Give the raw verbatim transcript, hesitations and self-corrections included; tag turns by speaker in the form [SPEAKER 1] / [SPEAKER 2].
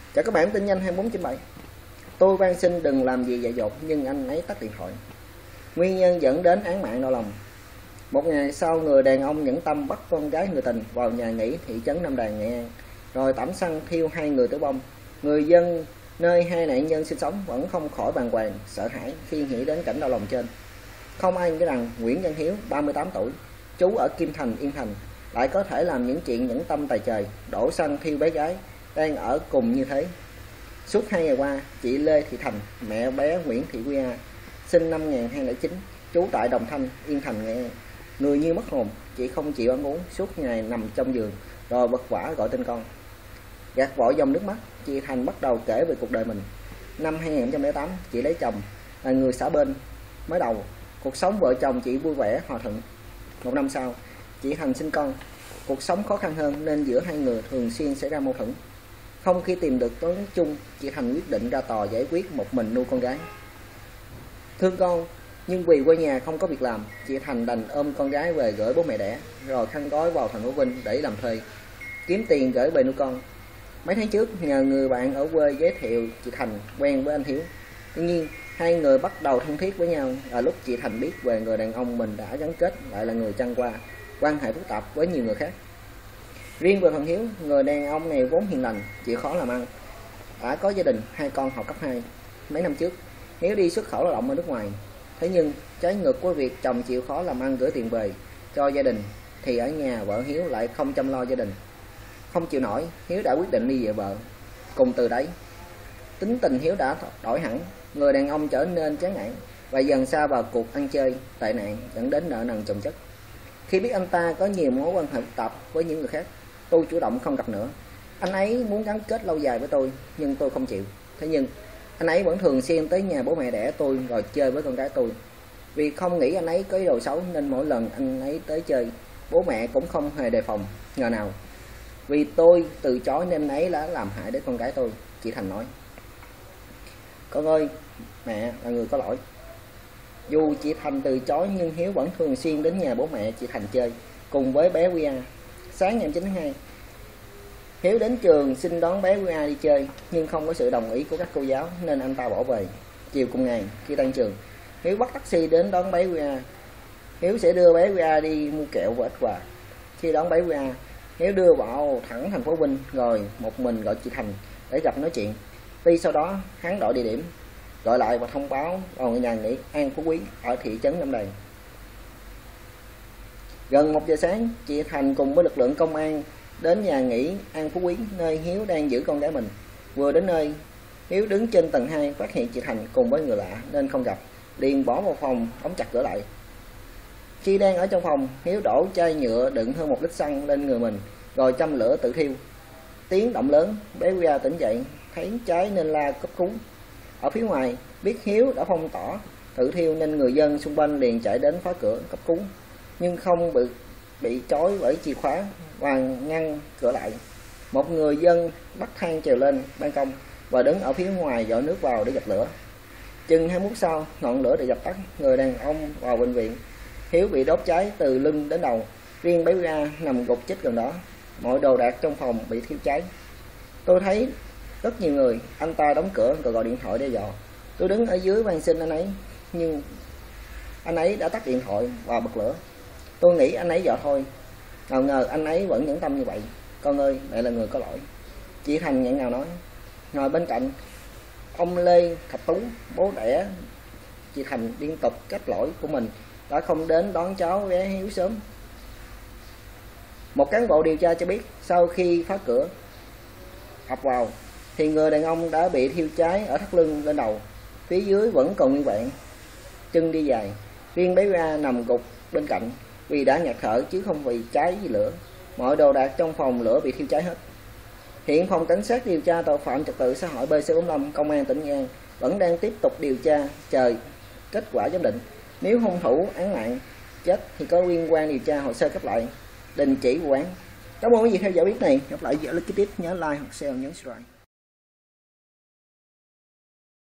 [SPEAKER 1] Chào các bạn, tin nhanh hai bốn chín bảy. Tôi van xin đừng làm gì dại dột, nhưng anh ấy tắt điện thoại. Nguyên nhân dẫn đến án mạng đau lòng. Một ngày sau, người đàn ông nhẫn tâm bắt con gái người tình vào nhà nghỉ thị trấn Nam Đàn, Nghệ An, rồi tẩm xăng thiêu hai người tử vong. Người dân nơi hai nạn nhân sinh sống vẫn không khỏi bàng hoàng, sợ hãi khi nghĩ đến cảnh đau lòng trên. Không ai nghĩ rằng Nguyễn Văn Hiếu, ba mươi tám tuổi, trú ở Kim Thành, Yên Thành, lại có thể làm những chuyện nhẫn tâm tài trời, đổ xăng thiêu bé gái đang ở cùng như thế. Suốt hai ngày qua, chị Lê Thị Thành, mẹ bé Nguyễn Thị Quy A, sinh năm hai nghìn không trăm lẻ chín, trú tại Đồng Thanh, Yên Thành, Nghệ An, người như mất hồn. Chị không chịu ăn uống, suốt ngày nằm trong giường, rồi vật vã gọi tên con. Gạt vội dòng nước mắt, chị Thành bắt đầu kể về cuộc đời mình. Năm hai nghìn không trăm lẻ tám, chị lấy chồng, là người xã bên. Mới đầu, cuộc sống vợ chồng chị vui vẻ, hòa thuận. Một năm sau, chị Thành sinh con. Cuộc sống khó khăn hơn nên giữa hai người thường xuyên xảy ra mâu thuẫn. Không khi tìm được tối chung, chị Thành quyết định ra tòa giải quyết một mình nuôi con gái. Thương con, nhưng vì quê nhà không có việc làm, chị Thành đành ôm con gái về gửi bố mẹ đẻ, rồi khăn gói vào thành phố Vinh để làm thuê, kiếm tiền gửi về nuôi con. Mấy tháng trước, nhờ người bạn ở quê giới thiệu chị Thành quen với anh Hiếu. Tuy nhiên, hai người bắt đầu thân thiết với nhau là lúc chị Thành biết về người đàn ông mình đã gắn kết lại là người trăng qua, quan hệ phức tạp với nhiều người khác. Riêng về phần Hiếu, người đàn ông này vốn hiền lành, chịu khó làm ăn, đã có gia đình, hai con học cấp hai. Mấy năm trước, Hiếu đi xuất khẩu lao động ở nước ngoài. Thế nhưng, trái ngược với việc chồng chịu khó làm ăn gửi tiền về cho gia đình, thì ở nhà vợ Hiếu lại không chăm lo gia đình. Không chịu nổi, Hiếu đã quyết định ly dị vợ. Cùng từ đấy, tính tình Hiếu đã đổi hẳn, người đàn ông trở nên chán nản và dần sa vào cuộc ăn chơi, tệ nạn, dẫn đến nợ nần chồng chất. Khi biết anh ta có nhiều mối quan hệ phức tạp với những người khác, tôi chủ động không gặp nữa. Anh ấy muốn gắn kết lâu dài với tôi, nhưng tôi không chịu. Thế nhưng, anh ấy vẫn thường xuyên tới nhà bố mẹ đẻ tôi rồi chơi với con gái tôi. Vì không nghĩ anh ấy có ý đồ xấu nên mỗi lần anh ấy tới chơi, bố mẹ cũng không hề đề phòng, ngờ nào. Vì tôi từ chối nên anh ấy đã làm hại đến con gái tôi, chị Thành nói. Con ơi, mẹ là người có lỗi. Dù chị Thành từ chối nhưng Hiếu vẫn thường xuyên đến nhà bố mẹ chị Thành chơi cùng với bé Quy A. Sáng ngày chín tháng hai, Hiếu đến trường xin đón bé Quy A đi chơi, nhưng không có sự đồng ý của các cô giáo nên anh ta bỏ về. Chiều cùng ngày, khi tan trường, Hiếu bắt taxi đến đón bé Quy A. Hiếu sẽ đưa bé Quy A đi mua kẹo và ít quà. Khi đón bé Quy A, Hiếu đưa vào thẳng thành phố Vinh, rồi một mình gọi chị Thành để gặp nói chuyện. Tuy sau đó hắn đổi địa điểm, gọi lại và thông báo vào nhà nghỉ An Phú Quý ở thị trấn Nam Đàn. Gần một giờ sáng, chị Thành cùng với lực lượng công an đến nhà nghỉ An Phú Quý nơi Hiếu đang giữ con gái mình. Vừa đến nơi, Hiếu đứng trên tầng hai phát hiện chị Thành cùng với người lạ nên không gặp, liền bỏ vào phòng đóng chặt cửa lại. Khi đang ở trong phòng, Hiếu đổ chai nhựa đựng hơn một lít xăng lên người mình rồi châm lửa tự thiêu. Tiếng động lớn, bé Quy A tỉnh dậy, thấy cháy nên la cấp cứu. Ở phía ngoài, biết Hiếu đã phong tỏa tự thiêu nên người dân xung quanh liền chạy đến phá cửa cấp cứu, nhưng không bị bị trói bởi chìa khóa và ngăn cửa lại. Một người dân bắt thang trèo lên ban công và đứng ở phía ngoài dội nước vào để dập lửa. Chừng hai mươi phút sau, ngọn lửa được dập tắt, người đàn ông vào bệnh viện. Hiếu bị đốt cháy từ lưng đến đầu, riêng bé Quy A nằm gục chết gần đó. Mọi đồ đạc trong phòng bị thiêu cháy. Tôi thấy rất nhiều người, anh ta đóng cửa rồi gọi điện thoại đe dọa. Tôi đứng ở dưới van xin anh ấy, nhưng anh ấy đã tắt điện thoại và bật lửa. Tôi nghĩ anh ấy dọa thôi, nào ngờ anh ấy vẫn nhẫn tâm như vậy. Con ơi, mẹ là người có lỗi, chị Thành nghẹn ngào nói. Ngồi bên cạnh, ông Lê Thạch Tú, bố đẻ chị Thành, liên tục trách lỗi của mình đã không đến đón cháu bé Hiếu sớm. Một cán bộ điều tra cho biết, sau khi phá cửa ập vào thì người đàn ông đã bị thiêu cháy ở thắt lưng lên đầu, phía dưới vẫn còn nguyên vẹn, chân đi dài. Riêng bé Ra nằm gục bên cạnh vì đã ngạt thở chứ không vì cháy vì lửa. Mọi đồ đạc trong phòng lửa bị thiêu cháy hết. Hiện phòng cảnh sát điều tra tội phạm trật tự xã hội B C bốn mươi lăm công an tỉnh Nghệ An vẫn đang tiếp tục điều tra chờ kết quả giám định. Nếu hung thủ án mạng chết thì có liên quan điều tra hồ sơ cấp lại, đình chỉ vụ án. Cảm ơn quý vị theo dõi clip này. Gặp lại video clip tiếp, nhớ like hoặc share, nhấn subscribe.